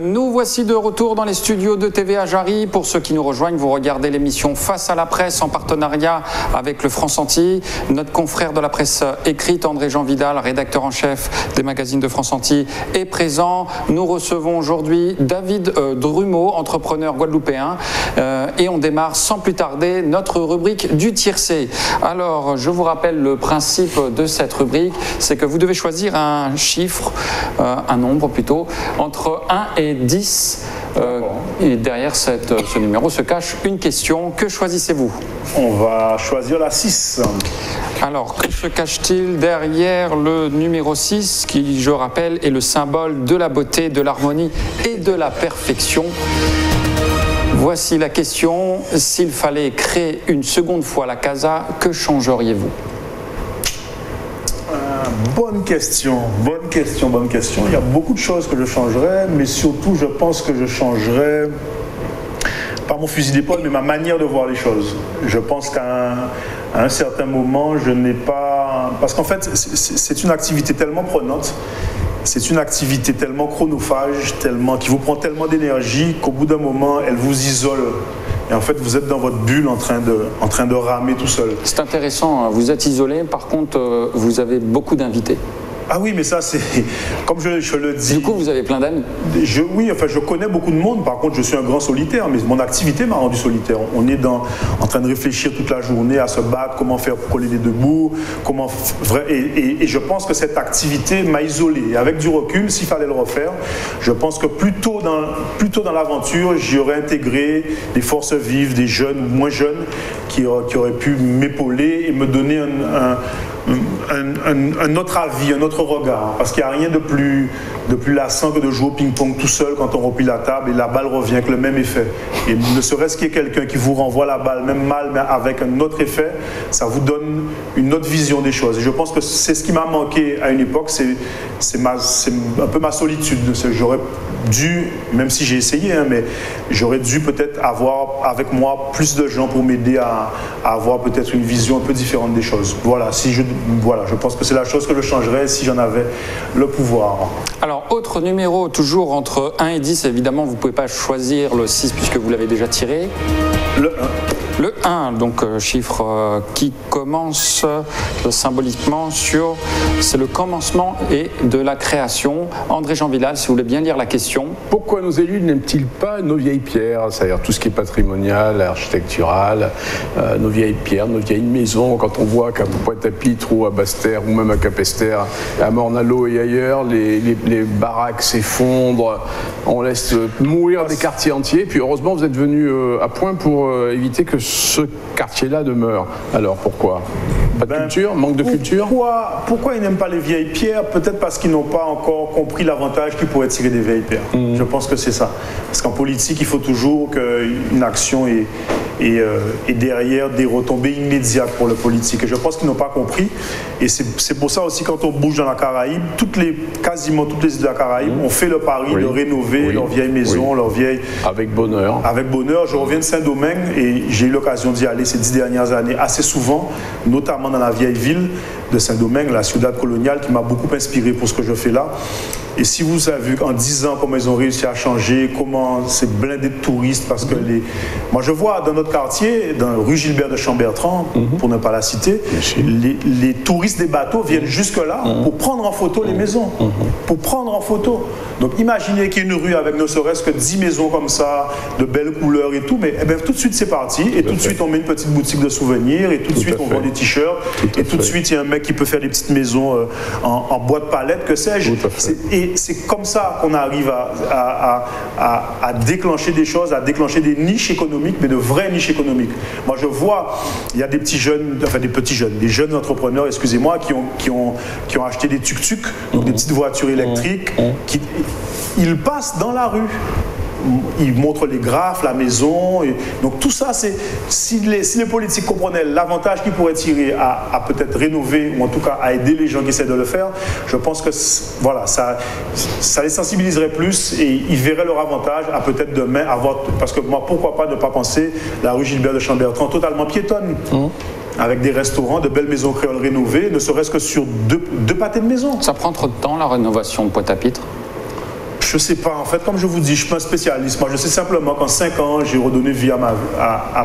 Nous voici de retour dans les studios de TVA Jarry. Pour ceux qui nous rejoignent, vous regardez l'émission Face à la presse en partenariat avec le France-Antilles. Notre confrère de la presse écrite, André-Jean Vidal, rédacteur en chef des magazines de France-Antilles, est présent. Nous recevons aujourd'hui David Drumeau, entrepreneur guadeloupéen. Et on démarre sans plus tarder notre rubrique du tiercé. Alors, je vous rappelle le principe de cette rubrique, c'est que vous devez choisir un chiffre, un nombre plutôt, entre 1 et 10. Et derrière ce numéro se cache une question. Que choisissez-vous? On va choisir la 6. Alors, que se cache-t-il derrière le numéro 6, qui, je rappelle, est le symbole de la beauté, de l'harmonie et de la perfection? Voici la question. S'il fallait créer une seconde fois la casa, que changeriez-vous? Bonne question. Il y a beaucoup de choses que je changerais, mais surtout, je pense que je changerais, pas mon fusil d'épaule, mais ma manière de voir les choses. Je pense qu'à un certain moment, je n'ai pas... Parce qu'en fait, c'est une activité tellement prenante, c'est une activité tellement chronophage, qui vous prend tellement d'énergie qu'au bout d'un moment, elle vous isole. Et en fait, vous êtes dans votre bulle en train de ramer tout seul. C'est intéressant, vous êtes isolé, par contre, vous avez beaucoup d'invités. Ah oui, mais ça, c'est... Comme je le dis... Du coup, vous avez plein d'amis? Oui, enfin, je connais beaucoup de monde. Par contre, je suis un grand solitaire, mais mon activité m'a rendu solitaire. On est en train de réfléchir toute la journée à se battre, comment faire pour coller les deux bouts, et je pense que cette activité m'a isolé. Et avec du recul, s'il fallait le refaire, je pense que plus tôt dans l'aventure, j'y aurais intégré des forces vives, des jeunes ou moins jeunes, qui auraient pu m'épauler et me donner un autre avis, un autre regard, parce qu'il n'y a rien de plus lassant que de jouer au ping-pong tout seul quand on replie la table et la balle revient avec le même effet. Et ne serait-ce qu'il y ait quelqu'un qui vous renvoie la balle, même mal, mais avec un autre effet, ça vous donne une autre vision des choses. Et je pense que c'est ce qui m'a manqué à une époque, c'est un peu ma solitude. J'aurais dû, même si j'ai essayé, mais j'aurais dû peut-être avoir avec moi plus de gens pour m'aider à avoir peut-être une vision un peu différente des choses. Voilà, je pense que c'est la chose que je changerais si j'en avais le pouvoir. Alors, autre numéro, toujours entre 1 et 10, évidemment, vous ne pouvez pas choisir le 6 puisque vous l'avez déjà tiré. Le 1. Le 1, donc chiffre qui commence symboliquement sur... C'est le commencement et de la création. André-Jean Vidal, si vous voulez bien lire la question. Pourquoi nos élus n'aiment-ils pas nos vieilles pierres, c'est-à-dire tout ce qui est patrimonial, architectural, nos vieilles pierres, nos vieilles maisons? Quand on voit qu'à Pointe-à-Pitre ou à Basse-Terre ou même à Capesterre, à Morne-à-l'Eau et ailleurs, les baraques s'effondrent, on laisse mourir des quartiers entiers. Puis heureusement, vous êtes venu à point pour éviter que ce quartier-là demeure. Alors pourquoi? Pas de culture? Manque de culture? Pourquoi ils n'aiment pas les vieilles pierres? Peut-être parce qu'ils n'ont pas encore compris l'avantage qu'ils pourraient tirer des vieilles pierres. Je pense que c'est ça. Parce qu'en politique, il faut toujours qu'une action ait derrière des retombées immédiates pour le politique. Et je pense qu'ils n'ont pas compris. Et c'est pour ça aussi, quand on bouge dans la Caraïbe, quasiment toutes les îles de la Caraïbe ont fait le pari de rénover leurs vieilles maisons, leurs vieilles... Avec bonheur. Avec bonheur. Je reviens de Saint-Domingue et j'ai eu l'occasion d'y aller ces 10 dernières années assez souvent, notamment dans la vieille ville de Saint-Domingue, la Ciudad Coloniale, qui m'a beaucoup inspiré pour ce que je fais là. Et si vous avez vu qu'en 10 ans, comment ils ont réussi à changer, comment c'est blindé de touristes, parce que moi je vois dans notre quartier, dans rue Gilbert de Chambertrand, pour ne pas la citer, les touristes des bateaux viennent jusque-là pour prendre en photo les maisons. Pour prendre en photo. Donc imaginez qu'il y ait une rue avec ne serait-ce que 10 maisons comme ça, de belles couleurs et tout, mais tout de suite c'est parti, et tout de suite on met une petite boutique de souvenirs, et tout de suite on vend des t-shirts, et tout de suite il y a un mec qui peut faire des petites maisons en bois de palette, que sais-je. Et c'est comme ça qu'on arrive à déclencher des choses, à déclencher des niches économiques, mais de vraies niches économiques. Moi, je vois, il y a des petits jeunes, enfin des petits jeunes, des jeunes entrepreneurs, excusez-moi, qui ont acheté des tuk-tuk, donc des petites voitures électriques, ils passent dans la rue. Ils montrent les graphes, la maison. Donc tout ça, c'est si les politiques comprenaient l'avantage qu'ils pourraient tirer à peut-être rénover, ou en tout cas à aider les gens qui essaient de le faire, je pense que voilà, ça les sensibiliserait plus et ils verraient leur avantage à peut-être demain avoir... Parce que moi, pourquoi pas ne pas penser la rue Gilbert de Chambertrand totalement piétonne, avec des restaurants, de belles maisons créoles rénovées, ne serait-ce que sur deux pâtés de maison. Ça prend trop de temps, la rénovation de Pointe-à-Pitre? Je ne sais pas, en fait, comme je vous dis, je ne suis pas un spécialiste. Moi, je sais simplement qu'en 5 ans, j'ai redonné vie à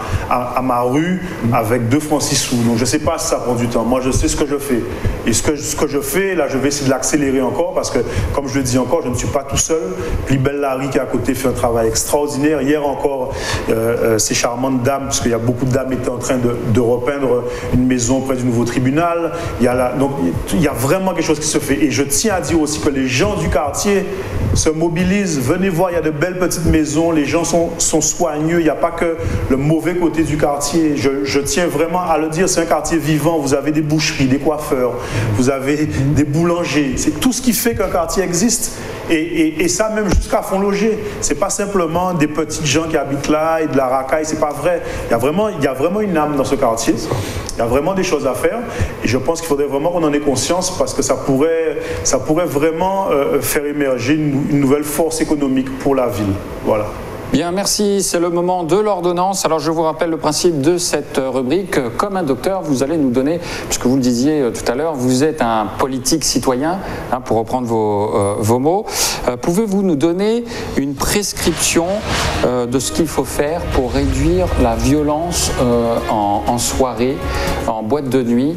ma rue avec 2 francs 6 sous. Donc, je ne sais pas si ça prend du temps. Moi, je sais ce que je fais. Et ce que je fais, là, je vais essayer de l'accélérer encore parce que, comme je le dis encore, je ne suis pas tout seul. Libelle Larry, qui est à côté, fait un travail extraordinaire. Hier encore, ces charmantes dames, parce qu'il y a beaucoup de dames étaient en train de repeindre une maison près du nouveau tribunal. Donc, il y a vraiment quelque chose qui se fait. Et je tiens à dire aussi que les gens du quartier se mobilisent. Venez voir, il y a de belles petites maisons. Les gens sont soigneux. Il n'y a pas que le mauvais côté du quartier. Je tiens vraiment à le dire. C'est un quartier vivant. Vous avez des boucheries, des coiffeurs, vous avez des boulangers. C'est tout ce qui fait qu'un quartier existe. Et ça même jusqu'à Fond-Logé. C'est pas simplement des petites gens qui habitent là et de la racaille. C'est pas vrai. Il y a vraiment une âme dans ce quartier. Il y a vraiment des choses à faire. Et je pense qu'il faudrait vraiment qu'on en ait conscience parce que ça pourrait vraiment faire émerger une nouvelle force économique pour la ville. Voilà. Bien, merci. C'est le moment de l'ordonnance. Alors, je vous rappelle le principe de cette rubrique. Comme un docteur, vous allez nous donner, puisque vous le disiez tout à l'heure, vous êtes un politique citoyen, pour reprendre vos mots. Pouvez-vous nous donner une prescription de ce qu'il faut faire pour réduire la violence en soirée, en boîte de nuit?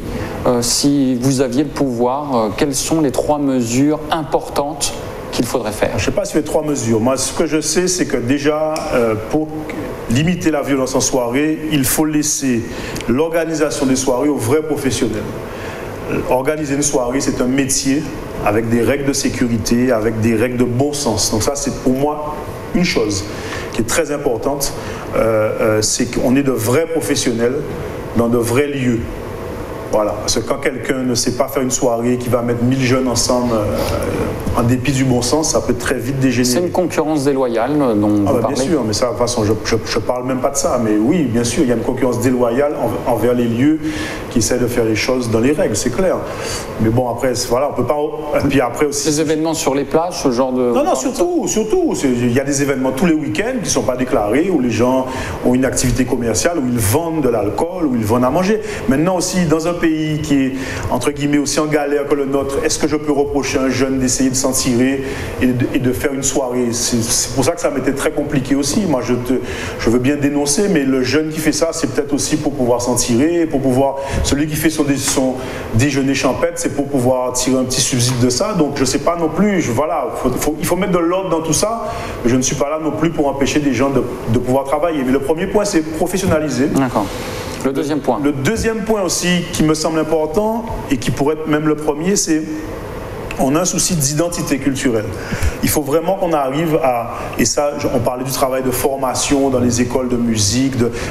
Si vous aviez le pouvoir, quelles sont les 3 mesures importantes qu'il faudrait faire? Je ne sais pas si les 3 mesures. Moi, ce que je sais, c'est que déjà, pour limiter la violence en soirée, il faut laisser l'organisation des soirées aux vrais professionnels. Organiser une soirée, c'est un métier avec des règles de sécurité, avec des règles de bon sens. Donc ça, c'est pour moi une chose qui est très importante, c'est qu'on est de vrais professionnels dans de vrais lieux. Voilà, parce que quand quelqu'un ne sait pas faire une soirée qui va mettre 1000 jeunes ensemble en dépit du bon sens, ça peut très vite dégénérer. C'est une concurrence déloyale dont vous parlez. Bien sûr, mais ça, de toute façon, je ne parle même pas de ça. Mais oui, bien sûr, il y a une concurrence déloyale envers les lieux qui essaient de faire les choses dans les règles, c'est clair. Mais bon, après, voilà, on peut pas... Et puis après aussi... Des événements sur les plages, ce genre de... Non, surtout. Il y a des événements tous les week-ends qui ne sont pas déclarés, où les gens ont une activité commerciale, où ils vendent de l'alcool, où ils vendent à manger. Maintenant aussi, dans un pays qui est, entre guillemets, aussi en galère que le nôtre, est-ce que je peux reprocher à un jeune d'essayer de s'en tirer et de faire une soirée? C'est pour ça que ça m'était très compliqué aussi. Moi, je veux bien dénoncer, mais le jeune qui fait ça, c'est peut-être aussi pour pouvoir s'en tirer, pour pouvoir... Celui qui fait son déjeuner champêtre, c'est pour pouvoir tirer un petit subside de ça. Donc, je ne sais pas non plus. Voilà, il faut mettre de l'ordre dans tout ça. Mais je ne suis pas là non plus pour empêcher des gens de pouvoir travailler. Mais le premier point, c'est professionnaliser. D'accord. Le deuxième point. Le deuxième point aussi qui me semble important et qui pourrait être même le premier, c'est on a un souci d'identité culturelle. Il faut vraiment qu'on arrive à, et ça, on parlait du travail de formation dans les écoles de musique,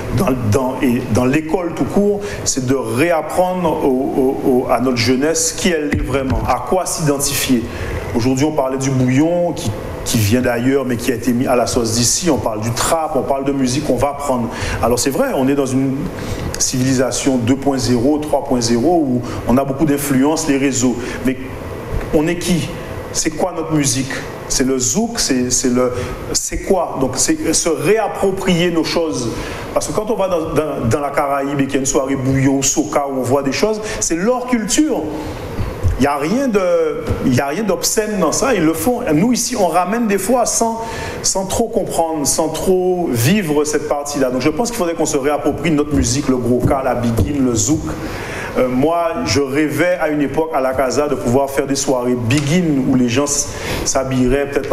dans l'école tout court, c'est de réapprendre à notre jeunesse qui elle est vraiment, à quoi s'identifier. Aujourd'hui, on parlait du bouillon qui vient d'ailleurs, mais qui a été mis à la sauce d'ici. On parle du trap, on parle de musique qu'on va apprendre. Alors c'est vrai, on est dans une civilisation 2.0, 3.0, où on a beaucoup d'influences, les réseaux. Mais on est qui? C'est quoi notre musique? C'est le zouk, c'est quoi? Donc c'est se réapproprier nos choses. Parce que quand on va dans la Caraïbe et qu'il y a une soirée bouillon, soca, où on voit des choses, c'est leur culture. Il n'y a rien d'obscène dans ça, ils le font. Nous, ici, on ramène des fois sans trop comprendre, sans trop vivre cette partie-là. Donc je pense qu'il faudrait qu'on se réapproprie notre musique, le gros cas, la biguine, le zouk. Moi, je rêvais à une époque à la Casa de pouvoir faire des soirées biguine où les gens s'habilleraient peut-être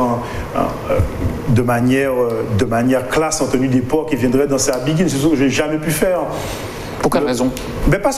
de manière classe en tenue d'époque et viendraient danser à biguine. C'est ce que je n'ai jamais pu faire. Pour quelle raison? Ben parce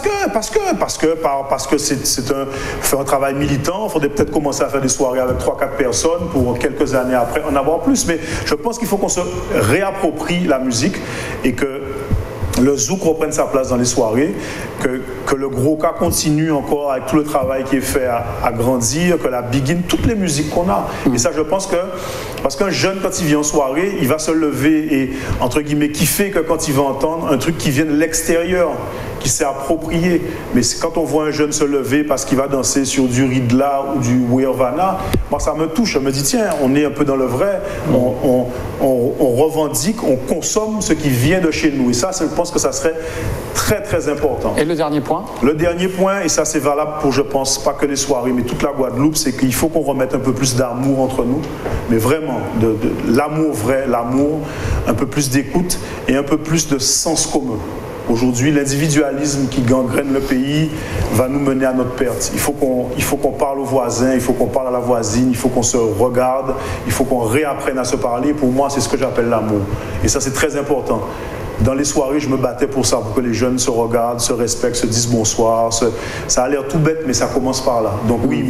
que c'est un travail militant. Il faudrait peut-être commencer à faire des soirées avec 3-4 personnes pour quelques années après en avoir plus. Mais je pense qu'il faut qu'on se réapproprie la musique et que le zouk reprenne sa place dans les soirées, que le gros cas continue encore avec tout le travail qui est fait à grandir, que la biguine, toutes les musiques qu'on a. Et ça, je pense que, parce qu'un jeune, quand il vient en soirée, il va se lever et, entre guillemets, kiffer que quand il va entendre un truc qui vient de l'extérieur, qui s'est approprié. Mais quand on voit un jeune se lever parce qu'il va danser sur du Ridla ou du Wirvana, moi ça me touche, je me dis tiens, on est un peu dans le vrai, on revendique, on consomme ce qui vient de chez nous. Et ça, je pense que ça serait très très important. Et le dernier point? Le dernier point, et ça c'est valable pour, je pense, pas que les soirées, mais toute la Guadeloupe, c'est qu'il faut qu'on remette un peu plus d'amour entre nous, mais vraiment, de l'amour vrai, l'amour, un peu plus d'écoute et un peu plus de sens commun. Aujourd'hui, l'individualisme qui gangrène le pays va nous mener à notre perte. Il faut qu'on parle aux voisins, il faut qu'on parle à la voisine, il faut qu'on se regarde, il faut qu'on réapprenne à se parler. Pour moi, c'est ce que j'appelle l'amour. Et ça, c'est très important. Dans les soirées, je me battais pour ça, pour que les jeunes se regardent, se respectent, se disent bonsoir. Ça a l'air tout bête, mais ça commence par là. Donc oui,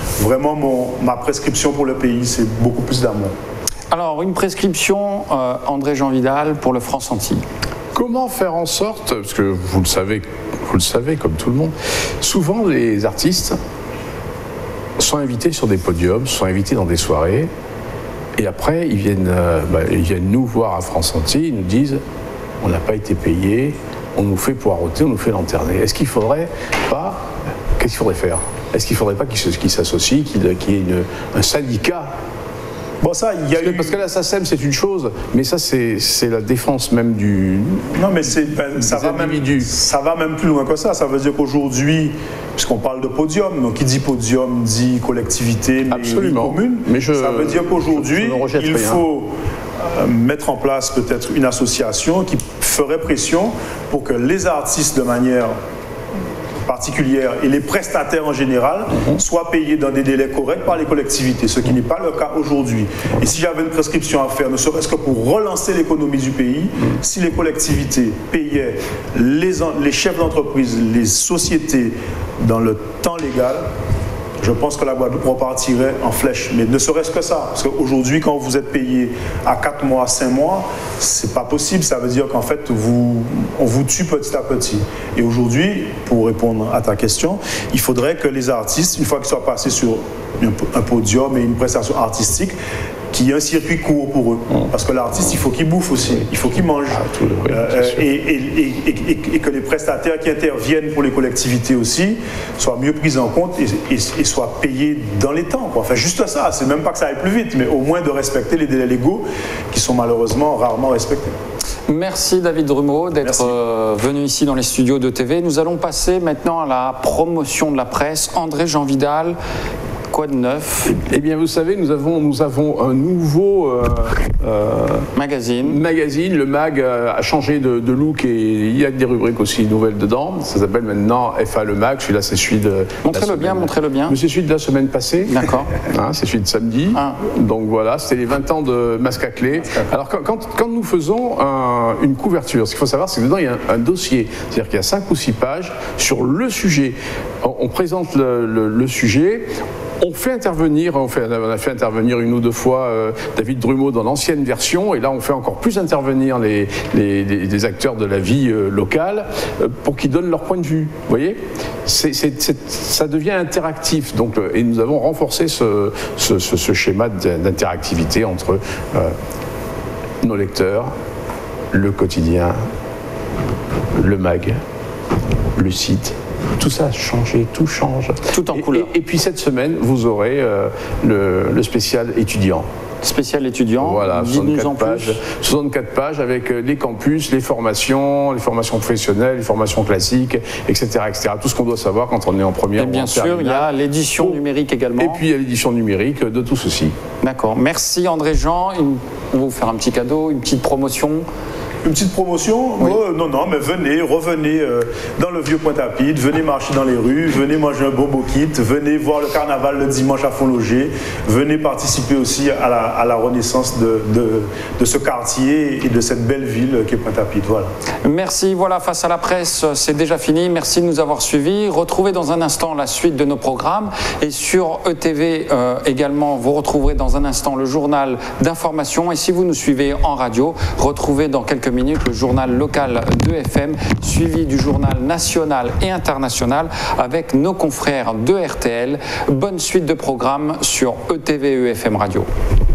ma prescription pour le pays, c'est beaucoup plus d'amour. Alors, une prescription, André-Jean Vidal, pour le France-Antilles. Comment faire en sorte, parce que vous le savez comme tout le monde, souvent les artistes sont invités sur des podiums, sont invités dans des soirées, et après ils viennent nous voir à France-Antilles, ils nous disent on n'a pas été payé, on nous fait poireauter, on nous fait lanterner. Est-ce qu'il faudrait pas, qu'est-ce qu'il faudrait faire? Est-ce qu'il ne faudrait pas qu'ils s'associent, qu'il y ait un syndicat? Bon, ça, Parce que la SACEM, c'est une chose, mais ça, c'est la défense même du. Non, mais ça va même plus loin que ça. Ça veut dire qu'aujourd'hui, puisqu'on parle de podium, donc qui dit podium dit collectivité, mais commune. Ça veut dire qu'aujourd'hui, il faut mettre en place peut-être une association qui ferait pression pour que les artistes, de manière particulière, et les prestataires en général soient payés dans des délais corrects par les collectivités, ce qui n'est pas le cas aujourd'hui. Et si j'avais une prescription à faire, ne serait-ce que pour relancer l'économie du pays, si les collectivités payaient les chefs d'entreprise, les sociétés dans le temps légal, je pense que la Guadeloupe repartirait en flèche. Mais ne serait-ce que ça. Parce qu'aujourd'hui, quand vous êtes payé à 4 mois, 5 mois, c'est pas possible. Ça veut dire qu'en fait, on vous tue petit à petit. Et aujourd'hui, pour répondre à ta question, il faudrait que les artistes, une fois qu'ils soient passés sur un podium et une prestation artistique, qu'il y ait un circuit court pour eux. Parce que l'artiste, il faut qu'il bouffe aussi, il faut qu'il mange. Et que les prestataires qui interviennent pour les collectivités aussi soient mieux pris en compte et soient payés dans les temps, quoi. Enfin, juste ça, c'est même pas que ça aille plus vite, mais au moins de respecter les délais légaux qui sont malheureusement rarement respectés. Merci David Drumeau d'être venu ici dans les studios de TV. Nous allons passer maintenant à la promotion de la presse. André-Jean Vidal, quoi de neuf? Eh bien, vous savez, nous avons un nouveau magazine. Le MAG a changé de look et il y a des rubriques aussi nouvelles dedans. Ça s'appelle maintenant FA le MAG. Celui-là, c'est celui de. Montrez-le bien. Mais c'est celui de la semaine passée. D'accord. C'est celui de samedi. Donc voilà, c'était les 20 ans de Masque à clé. Alors, quand nous faisons une couverture, ce qu'il faut savoir, c'est que dedans, il y a un dossier. C'est-à-dire qu'il y a 5 ou 6 pages sur le sujet. On présente le sujet. On a fait intervenir une ou deux fois David Drumeau dans l'ancienne version, et là on fait encore plus intervenir les acteurs de la vie locale pour qu'ils donnent leur point de vue. Vous voyez, ça devient interactif. Donc, et nous avons renforcé ce schéma d'interactivité entre nos lecteurs, le quotidien, le MAG, le site. Tout ça a changé, tout change. Tout en couleur. Et puis cette semaine, vous aurez le spécial étudiant. Spécial étudiant, voilà, 64 pages avec les campus, les formations professionnelles, les formations classiques, etc. Tout ce qu'on doit savoir quand on est en première. Et bien sûr, il y a l'édition numérique également. Et puis il y a l'édition numérique de tout ceci. D'accord. Merci André-Jean. On va vous faire un petit cadeau, une petite promotion. Une petite promotion? Oui. Non, mais revenez dans le vieux Pointe-à-Pitre, venez marcher dans les rues, venez manger un bobo kit, venez voir le carnaval le dimanche à Font-Loger, venez participer aussi à la renaissance de ce quartier et de cette belle ville qui est Pointe-à-Pitre. Voilà. Merci. Voilà, Face à la presse, c'est déjà fini. Merci de nous avoir suivis. Retrouvez dans un instant la suite de nos programmes, et sur ETV également, vous retrouverez dans un instant le journal d'information, et si vous nous suivez en radio, retrouvez dans quelques minutes le journal local de FM, suivi du journal national et international avec nos confrères de RTL. Bonne suite de programmes sur ETV et FM Radio.